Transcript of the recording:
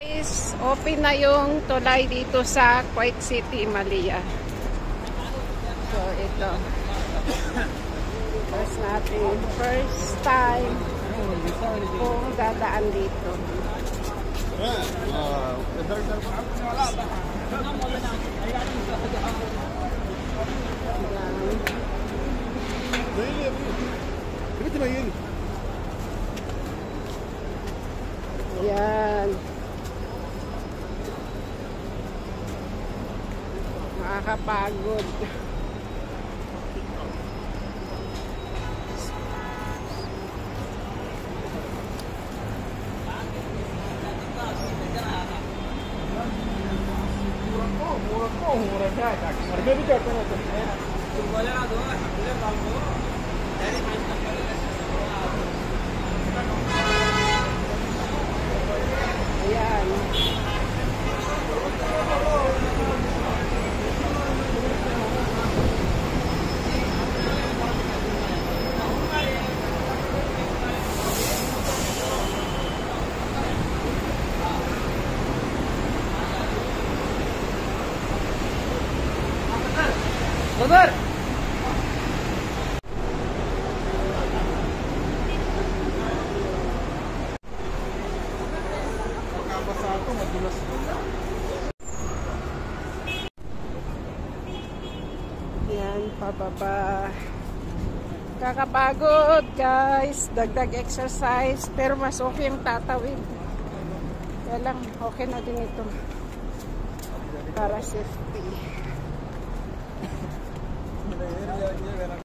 Open na yung tulay dito sa Kuwait City, Malia. So, ito. First time kung dadaan dito. Yan. Nakakapagod. Ayan. Brother! Yan, pababa. Kakapagod, guys. Dagdag exercise. Pero mas okay yung tatawid. Kaya lang, okay na din ito. Para safety.